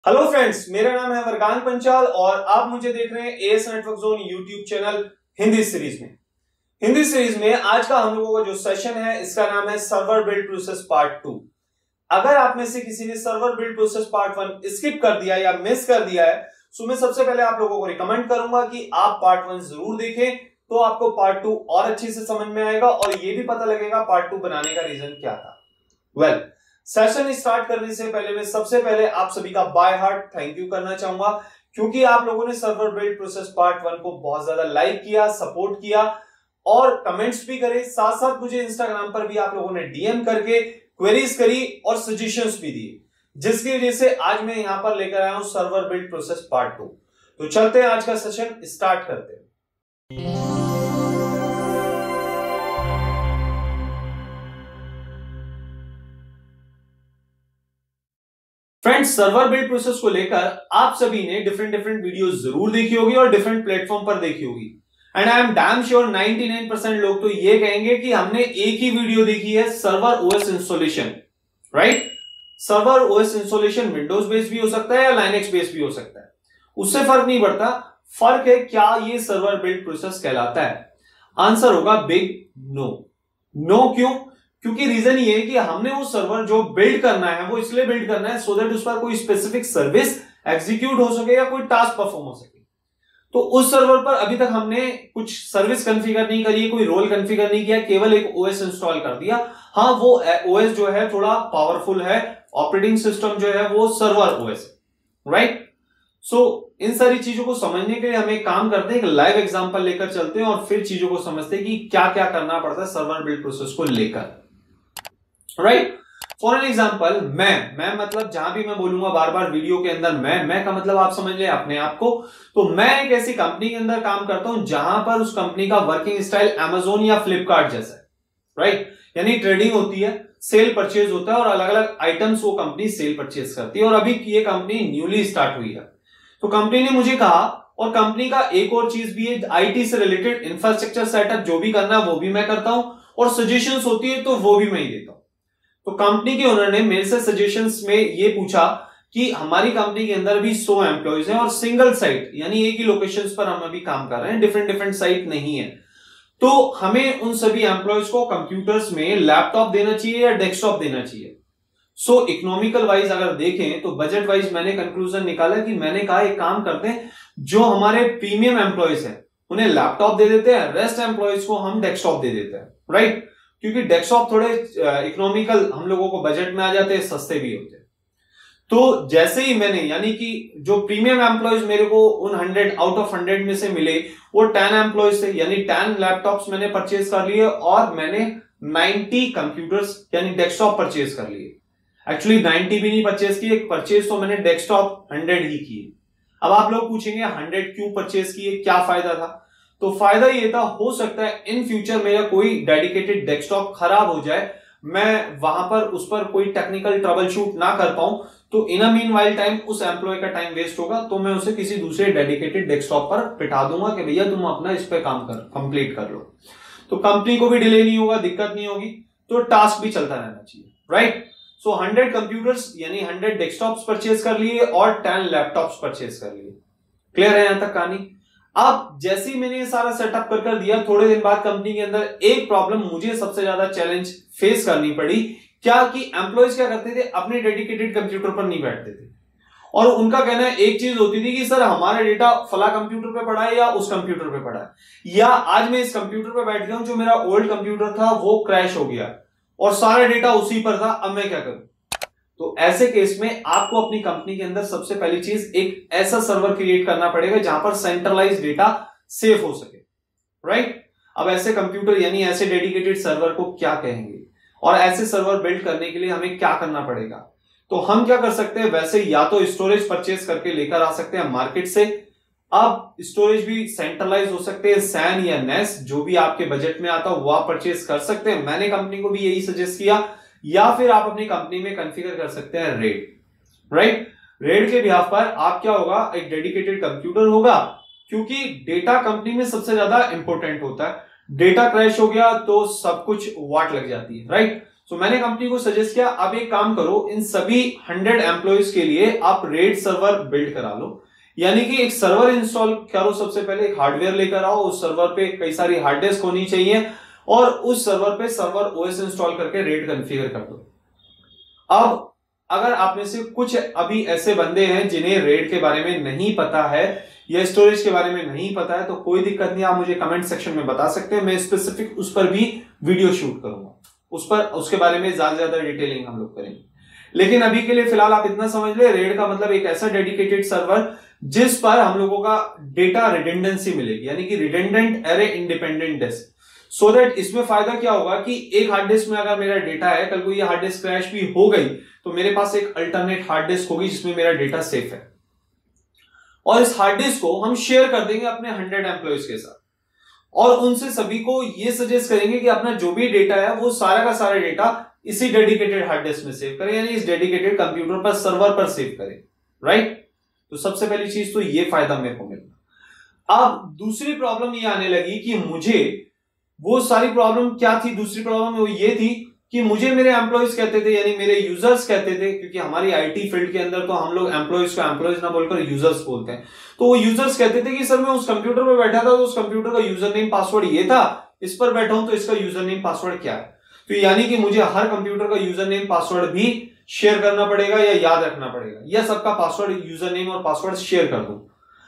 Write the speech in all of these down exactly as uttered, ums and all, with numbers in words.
Hello friends, मेरा नाम है वरगान पंचाल और आप मुझे देख रहे हैं AS network zone YouTube channel Hindi series में। हिंदी सीरीज में आज का हम लोगों का जो सेशन है इसका नाम है server build process part two. अगर आप में से किसी ने server build process part one skip कर दिया या मिस कर दिया है तो मैं सबसे पहले आप लोगों को रिकमेंड करूंगा कि आप पार्ट वन जरूर देखें, तो आपको पार्ट टू और अच्छे से समझ में आएगा और ये भी पता लगेगा पार्ट टू बनाने का रीजन क्या था। वेल well, सेशन स्टार्ट करने से पहले मैं सबसे पहले आप सभी का बाय हार्ट थैंक यू करना चाहूंगा, क्योंकि आप लोगों ने server build process part one को बहुत ज्यादा लाइक किया, सपोर्ट किया और कमेंट्स भी करे। साथ साथ मुझे इंस्टाग्राम पर भी आप लोगों ने डीएम करके क्वेरीज करी और सजेशंस भी दिए, जिसकी वजह से आज मैं यहां पर लेकर आया हूं server build process part two. तो चलते हैं, आज का सेशन स्टार्ट करते हैं। फ्रेंड्स, सर्वर बिल्ड प्रोसेस को लेकर आप सभी ने डिफरेंट डिफरेंट वीडियोस जरूर देखी होगी और डिफरेंट प्लेटफॉर्म पर देखी होगी। And I am damn sure निन्यानवे परसेंट लोग तो ये कहेंगे कि हमने एक ही वीडियो देखी है, server OS installation, right. Server OS installation Windows based भी हो सकता है या लाइनक्स बेस्ड भी हो सकता है, उससे फर्क नहीं पड़ता। फर्क है क्या ये सर्वर बिल्ड प्रोसेस कहलाता है? आंसर होगा बिग नो। नो क्यों? क्योंकि रीजन ये है कि हमने वो सर्वर जो बिल्ड करना है वो इसलिए बिल्ड करना है सो दैट उस पर कोई स्पेसिफिक सर्विस एग्जीक्यूट हो सके या कोई टास्क परफॉर्म हो सके। तो उस सर्वर पर अभी तक हमने कुछ सर्विस कॉन्फ़िगर नहीं करी है, कोई रोल कॉन्फ़िगर नहीं किया, केवल एक ओएस इंस्टॉल कर दिया। हाँ, वो ओएस जो है थोड़ा पावरफुल है, ऑपरेटिंग सिस्टम जो है वो सर्वर ओएस, राइट। सो इन सारी चीजों को समझने के लिए हम एक काम करते हैं, एक लाइव एग्जांपल लेकर चलते हैं और फिर चीजों को समझते हैं कि क्या क्या करना पड़ता है सर्वर बिल्ड प्रोसेस को लेकर, राइट। फॉर एन एग्जाम्पल, मैं मैं मतलब जहां भी मैं बोलूंगा बार बार वीडियो के अंदर मैं मैं का मतलब आप समझ ले अपने आप को। तो मैं एक ऐसी कंपनी के अंदर काम करता हूं जहां पर उस कंपनी का वर्किंग स्टाइल अमेजोन या फ्लिपकार्ट जैसा है, राइट। यानी ट्रेडिंग होती है, सेल परचेज होता है और अलग अलग आइटम्स वो कंपनी सेल परचेज करती है। और अभी ये कंपनी न्यूली स्टार्ट हुई है, तो कंपनी ने मुझे कहा, और कंपनी का एक और चीज भी है, आईटी से रिलेटेड इंफ्रास्ट्रक्चर सेटअप जो भी करना है वो भी मैं करता हूं और सजेशंस होती है तो वो भी मैं ही देता हूं। तो कंपनी के ओनर ने मेरे से सजेशंस में ये पूछा कि हमारी कंपनी के अंदर भी सौ एम्प्लॉइज हैं और सिंगल साइट यानी एक ही लोकेशंस पर हम अभी काम कर रहे हैं, डिफरेंट डिफरेंट साइट नहीं है। तो हमें उन सभी एम्प्लॉइज को कंप्यूटर्स में लैपटॉप देना चाहिए या डेस्कटॉप देना चाहिए। सो इकोनॉमिकल वाइज अगर देखें तो बजट वाइज मैंने कंक्लूजन निकाला कि मैंने कहा एक काम करते हैं, जो हमारे प्रीमियम एम्प्लॉइज हैं उन्हें लैपटॉप दे देते हैं, रेस्ट एम्प्लॉइज को हम डेस्कटॉप दे देते हैं, राइट। क्योंकि डेस्कटॉप थोड़े इकोनॉमिकल हम लोगों को बजट में आ जाते हैं, सस्ते भी होते हैं। तो जैसे ही मैंने, यानी कि जो प्रीमियम एम्प्लॉइज मेरे को उन हंड्रेड आउट ऑफ हंड्रेड में से मिले वो टेन एम्प्लॉइज थे, यानी टेन लैपटॉप्स मैंने परचेज कर लिए और मैंने नाइंटी कंप्यूटर्स यानी डेस्कटॉप परचेज कर लिए। एक्चुअली नाइंटी भी नहीं परचेज किए, परचेज तो मैंने डेस्कटॉप हंड्रेड ही किए। अब आप लोग पूछेंगे हंड्रेड क्यों परचेज किए, क्या फायदा था? तो फायदा ये था, हो सकता है इन फ्यूचर मेरा कोई डेडिकेटेड डेस्कटॉप खराब हो जाए, मैं वहां पर उस पर कोई टेक्निकल ट्रबल शूट ना कर पाऊं, तो in a meanwhile time उस एम्प्लॉय का टाइम वेस्ट होगा, तो मैं उसे किसी दूसरे डेडिकेटेड डेस्कटॉप पर पिटा दूंगा कि भैया तुम अपना इस पे काम कर कंप्लीट कर लो। तो कंपनी को भी डिले नहीं होगा, दिक्कत नहीं होगी, तो टास्क भी चलता रहना चाहिए, राइट। सो हंड्रेड कंप्यूटर्स यानी हंड्रेड डेस्कटॉप्स परचेज कर लिए और टेन लैपटॉप्स परचेज कर लिए। क्लियर है यहां तक कहानी? अब जैसे ही मैंने ये सारा सेटअप कर कर दिया, थोड़े दिन बाद कंपनी के अंदर एक प्रॉब्लम मुझे सबसे ज्यादा चैलेंज फेस करनी पड़ी। क्या कि एम्प्लॉइज क्या करते थे, अपने डेडिकेटेड कंप्यूटर पर नहीं बैठते थे और उनका कहना है एक चीज होती थी कि सर हमारा डेटा फला कंप्यूटर पे पड़ा है या उस कंप्यूटर पे पड़ा है, या आज मैं इस कंप्यूटर पे बैठ गया हूं, जो मेरा ओल्ड कंप्यूटर था वो क्रैश हो गया और सारा डेटा उसी पर था, अब मैं क्या करूं? तो ऐसे केस में आपको अपनी कंपनी के अंदर सबसे पहली चीज एक ऐसा सर्वर क्रिएट करना पड़ेगा जहां पर सेंट्रलाइज डेटा सेव हो सके, राइट। अब ऐसे कंप्यूटर यानी ऐसे डेडिकेटेड सर्वर को क्या कहेंगे और ऐसे सर्वर बिल्ड करने के लिए हमें क्या करना पड़ेगा? तो हम क्या कर सकते हैं, वैसे या तो स्टोरेज परचेज करके लेकर आ सकते हैं मार्केट से। अब स्टोरेज भी सेंट्रलाइज हो सकते हैं, सैन या नेस, जो भी आपके बजट में आता हो वो आप परचेज कर सकते हैं। मैंने कंपनी को भी यही सजेस्ट किया। या फिर आप अपनी कंपनी में कॉन्फ़िगर कर सकते हैं रेड, राइट। रेड के बिहाफ पर आप क्या होगा, एक डेडिकेटेड कंप्यूटर होगा, क्योंकि डेटा कंपनी में सबसे ज्यादा इंपॉर्टेंट होता है। डेटा क्रैश हो गया तो सब कुछ वाट लग जाती है, राइट। तो मैंने कंपनी को सजेस्ट किया, आप एक काम करो, इन सभी हंड्रेड एम्प्लॉइज के लिए आप रेड सर्वर बिल्ड करा लो, यानी कि एक सर्वर इंस्टॉल करो। सबसे पहले एक हार्डवेयर लेकर आओ, उस सर्वर पे कई सारी हार्ड डिस्क होनी चाहिए और उस सर्वर पे सर्वर ओएस इंस्टॉल करके रेड कॉन्फ़िगर कर दो। अब अगर आप में से कुछ अभी ऐसे बंदे हैं जिन्हें रेड के बारे में नहीं पता है या स्टोरेज के बारे में नहीं पता है, तो कोई दिक्कत नहीं, आप मुझे कमेंट सेक्शन में बता सकते हैं, मैं स्पेसिफिक उस पर भी वीडियो शूट करूंगा, उस पर उसके बारे में ज्यादा ज्यादा डिटेलिंग हम लोग करेंगे। लेकिन अभी के लिए फिलहाल आप इतना समझ ले, रेड का मतलब एक ऐसा डेडिकेटेड सर्वर जिस पर हम लोगों का डेटा रिडंडेंसी मिलेगी, यानी कि redundant array independent disk. So that इसमें फायदा क्या होगा कि एक हार्ड डिस्क में अगर मेरा डेटा है, कल को ये हार्ड डिस्क क्रैश भी हो गई तो मेरे पास एक अल्टरनेट हार्ड डिस्क होगी जिसमें मेरा डेटा सेफ है, और इस हार्ड डिस्क को हम शेयर कर देंगे अपने हंड्रेड एम्प्लॉइज के साथ और उनसे सभी को ये सजेस्ट करेंगे कि अपना जो भी डेटा है वो सारा का सारा डेटा इसी डेडिकेटेड हार्ड डिस्क में सेव करें, यानी इस डेडिकेटेड कंप्यूटर पर सर्वर पर सेव करें। राइट, तो सबसे पहली चीज तो ये फायदा मेरे को मिला। अब दूसरी प्रॉब्लम ये आने लगी कि मुझे वो सारी प्रॉब्लम क्या थी, दूसरी प्रॉब्लम वो ये थी कि मुझे मेरे एम्प्लॉइज कहते थे, यानी मेरे यूजर्स कहते थे, क्योंकि हमारी आईटी फील्ड के अंदर तो हम लोग एम्प्लॉइज को एम्प्लॉइज ना बोलकर यूजर्स बोलते हैं, तो वो यूजर्स कहते थे कि सर मैं उस कंप्यूटर पर बैठा था तो उस कंप्यूटर का यूजर नेम पासवर्ड ये था, इस पर बैठा हूं तो इसका यूजर नेम पासवर्ड क्या है। तो यानी कि मुझे हर कंप्यूटर का यूजर नेम पासवर्ड भी शेयर करना पड़ेगा या याद रखना पड़ेगा, या सबका पासवर्ड यूजर नेम और पासवर्ड शेयर कर दूं।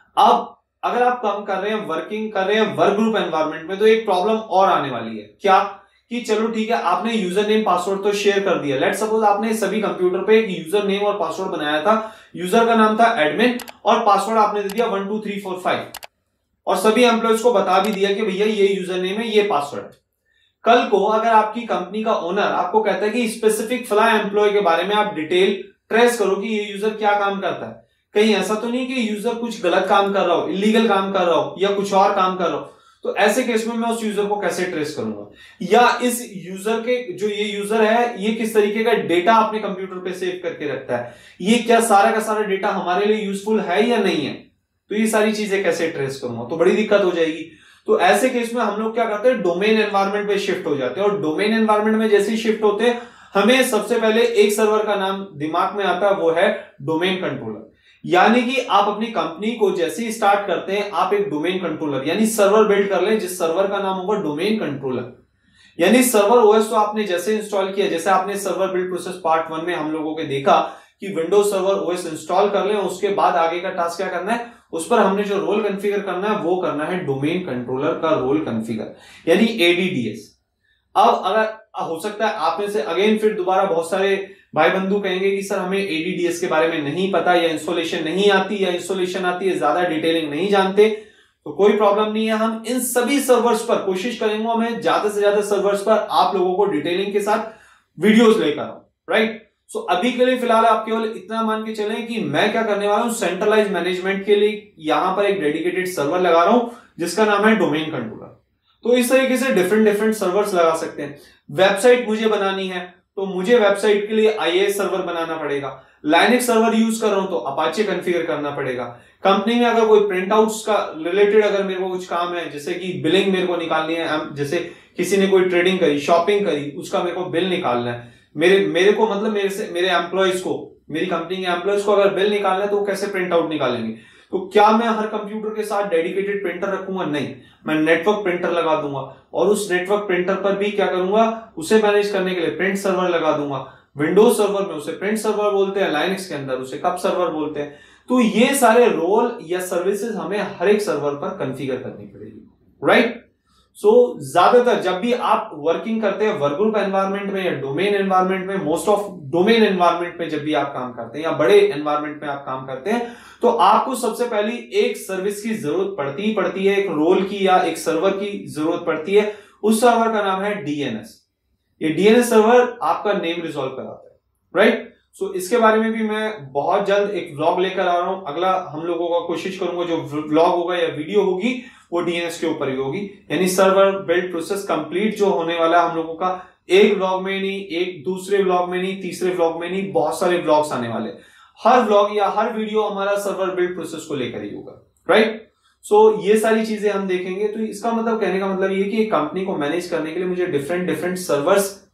अब अगर आप काम कर रहे हैं, वर्किंग कर रहे हैं वर्क ग्रुप एनवायरनमेंट में, तो एक प्रॉब्लम और आने वाली है, क्या कि चलो ठीक है आपने यूजर नेम पासवर्ड तो शेयर कर दिया, लेट सपोज आपने सभी कंप्यूटर पे एक यूजर नेम और पासवर्ड बनाया था, यूजर का नाम था एडमिन और पासवर्ड आपने दे दिया one two three four five और सभी एम्प्लॉइज को बता भी दिया कि भैया ये यूजर नेम है, ये पासवर्ड है। कल को अगर आपकी कंपनी का ओनर आपको कहता है कि स्पेसिफिक फला एम्प्लॉय के बारे में आप डिटेल ट्रेस करो कि ये यूजर क्या काम करता है, कहीं ऐसा तो नहीं कि यूजर कुछ गलत काम कर रहा हो, इलीगल काम कर रहा हो या कुछ और काम कर रहा हो, तो ऐसे केस में मैं उस यूजर को कैसे ट्रेस करूंगा, या इस यूजर के जो ये यूजर है ये किस तरीके का डेटा अपने कंप्यूटर पे सेव करके रखता है, ये क्या सारा का सारा डेटा हमारे लिए यूजफुल है या नहीं है, तो ये सारी चीजें कैसे ट्रेस करूंगा, तो बड़ी दिक्कत हो जाएगी। तो ऐसे केस में हम लोग क्या करते हैं, डोमेन एनवायरनमेंट में शिफ्ट हो जाते हैं, और डोमेन एनवायरनमेंट में जैसे ही शिफ्ट होते हैं हमें सबसे पहले एक सर्वर का नाम दिमाग में आता है, वो है डोमेन कंट्रोलर। यानी कि आप अपनी कंपनी को जैसे ही स्टार्ट करते हैं आप एक डोमेन कंट्रोलर यानी सर्वर बिल्ड कर लें, जिस सर्वर का नाम होगा डोमेन कंट्रोलर। यानी सर्वर ओएस तो आपने जैसे इंस्टॉल किया, जैसे आपने server build process part one में हम लोगों के देखा कि विंडोज सर्वर ओएस इंस्टॉल कर लें, उसके बाद आगे का टास्क क्या करना है, उस पर हमने जो रोल कॉन्फ़िगर करना है वो करना है डोमेन कंट्रोलर का रोल कॉन्फ़िगर, यानी एडीडीएस। अब अगर हो सकता है आप में से अगेन फिर दोबारा बहुत सारे भाई बंधु कहेंगे कि सर हमें एडीडीएस के बारे में नहीं पता, या इंस्टॉलेशन नहीं आती, या इंस्टॉलेशन आती है ज्यादा डिटेलिंग नहीं जानते, तो कोई प्रॉब्लम नहीं है। हम इन सभी सर्वर्स पर कोशिश करेंगे, मैं ज्यादा से ज्यादा सर्वर्स पर आप लोगों को डिटेलिंग के साथ वीडियोस लेकर आऊं। राइट, सो अभी के लिए फिलहाल आप केवल इतना मान के चलें कि मैं क्या करने वाला हूं, सेंट्रलाइज मैनेजमेंट के लिए यहां पर एक डेडिकेटेड सर्वर लगा रहा हूं जिसका नाम है डोमेन कंट्रोलर। तो इस तरीके से डिफरेंट डिफरेंट सर्वर्स लगा सकते हैं। वेबसाइट मुझे बनानी है तो मुझे वेबसाइट के लिए आईएएस सर्वर बनाना पड़ेगा, लाइनक्स सर्वर यूज कर रहा हूं तो अपाचे कॉन्फ़िगर करना पड़ेगा। कंपनी में अगर कोई प्रिंट आउट्स का रिलेटेड अगर मेरे को कुछ काम है, जैसे कि बिलिंग मेरे को निकालनी है, जैसे किसी ने कोई ट्रेडिंग करी, शॉपिंग करी, उसका मेरे को बिल निकालना है, मेरे मेरे को मतलब मेरे से मेरे एम्प्लॉइज को, मेरी कंपनी के एम्प्लॉइज को अगर बिल निकालना है तो कैसे प्रिंट आउट निकालेंगे, तो क्या मैं हर कंप्यूटर के साथ डेडिकेटेड प्रिंटर रखूंगा? नहीं, मैं नेटवर्क प्रिंटर लगा दूंगा और उस नेटवर्क प्रिंटर पर भी क्या करूंगा, उसे मैनेज करने के लिए प्रिंट सर्वर लगा दूंगा। विंडोज सर्वर में उसे प्रिंट सर्वर बोलते हैं, लाइनक्स के अंदर उसे कप सर्वर बोलते हैं। तो ये सारे रोल या सर्विसेज हमें हर एक सर्वर पर कॉन्फ़िगर करनी पड़ेगी। राइट, सो so, ज्यादातर जब भी आप वर्किंग करते हैं वर्क ग्रुप एनवायरनमेंट में या डोमेन एनवायरनमेंट में, मोस्ट ऑफ डोमेन एनवायरनमेंट में जब भी आप काम करते हैं या बड़े एनवायरनमेंट में आप काम करते हैं, तो आपको सबसे पहली एक सर्विस की जरूरत पड़ती ही पड़ती है, एक रोल की या एक सर्वर की जरूरत पड़ती है। उस सर्वर का नाम है डीएनएस। ये डीएनएस सर्वर आपका नेम रिजॉल्व कराता है। राइट, सो so, इसके बारे में भी मैं बहुत जल्द एक व्लॉग लेकर आ रहा हूं। अगला हम लोगों का कोशिश करूंगा जो व्लॉग होगा या वीडियो होगी वो डीएनएस के ऊपर ही होगी, यानी सर्वर बिल्ड प्रोसेस कंप्लीट जो होने वाला है हम लोगों का, एक व्लॉग में नहीं, एक दूसरे व्लॉग में नहीं, तीसरे व्लॉग में नहीं, बहुत सारे व्लॉग्स आने वाले। हर व्लॉग या हर वीडियो हमारा सर्वर बिल्ड प्रोसेस को लेकर ही होगा। राइट, सो so, ये सारी चीजें हम देखेंगे। तो इसका मतलब कहने का मतलब ये कि एक कंपनी को मैनेज करने के लिए मुझे डिफरेंट डिफरेंट सर्वर्स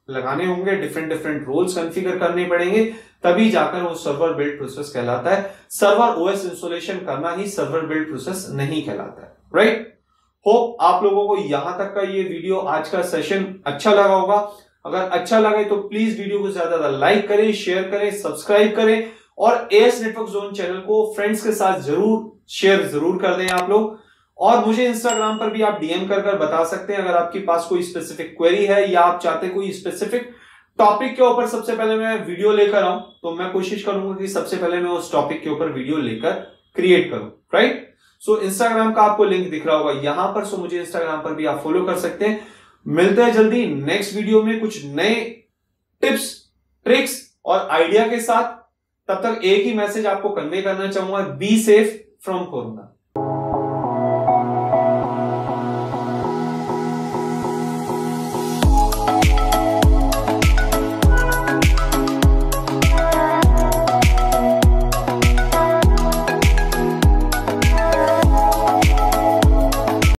लगाने होंगे, डिफरेंट डिफरेंट रोल्स कॉन्फ़िगर करने पड़ेंगे, तभी जाकर वो सर्वर बिल्ड प्रोसेस कहलाता है। सर्वर ओएस इंस्टॉलेशन करना ही सर्वर बिल्ड प्रोसेस नहीं कहलाता है, राइट। होप आप लोगों को यहां तक का ये वीडियो, आज का सेशन अच्छा लगा होगा। अगर अच्छा लगे तो प्लीज वीडियो को ज्यादा ज्यादा लाइक करें, शेयर करें, सब्सक्राइब करें और एएस नेटवर्क जोन चैनल को फ्रेंड्स के साथ जरूर शेयर जरूर कर दें आप लोग। और मुझे इंस्टाग्राम पर भी आप डीएम कर कर बता सकते हैं अगर आपके पास कोई स्पेसिफिक क्वेरी है या आप चाहते कोई स्पेसिफिक टॉपिक के ऊपर सबसे पहले मैं वीडियो लेकर आऊं, तो मैं कोशिश करूंगा कि सबसे पहले मैं उस टॉपिक के ऊपर वीडियो लेकर क्रिएट करूं, राइट। सो इंस्टाग्राम का आपको लिंक दिख रहा होगा यहां पर, सो मुझे इंस्टाग्राम पर भी आप फॉलो कर सकते हैं। मिलते हैं जल्दी नेक्स्ट वीडियो में कुछ नए टिप्स, ट्रिक्स और आइडिया के साथ। तब तक एक ही मैसेज आपको कन्वे करना चाहूंगा, बी सेफ फ्रॉम कोरोना।